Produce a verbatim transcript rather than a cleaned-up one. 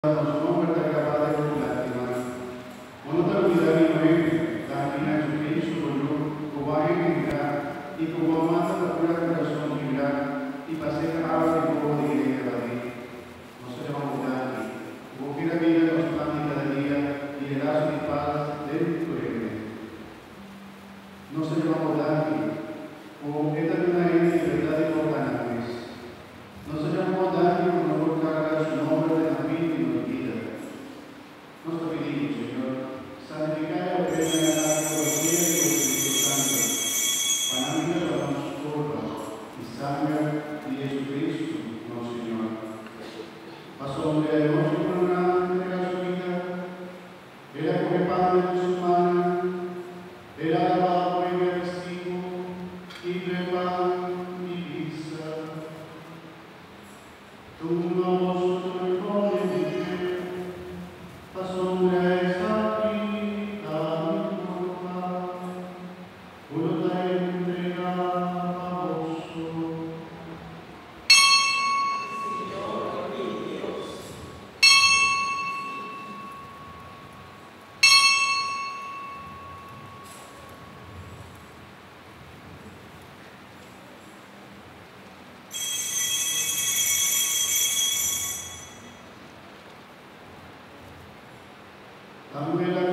Sono per aggravare con lágrimas. Uno te olvidar y no ir, la mina de Cristo, como va a emigrar y como amada la pura corazón migrar y pasé a la de poco de iglesia de David. No se le va a mudar, como que la vida nos pan cada día y el lazo de paz dentro de él. No se le va a mudar, como que también una libertad de portantes. No se le va a mudar, como no carga su nombre de la vida y nos vida. Nos lo pedimos, Señor, santificado que es en la teología de los Espíritu Santo, para mí nos damos culpa y sangre de Jesucristo, no Señor. Pasó un día de noche con una entrega su vida, era come pan de su mano, era lavado por el vestido y de pan y pizza. Tu no Amen.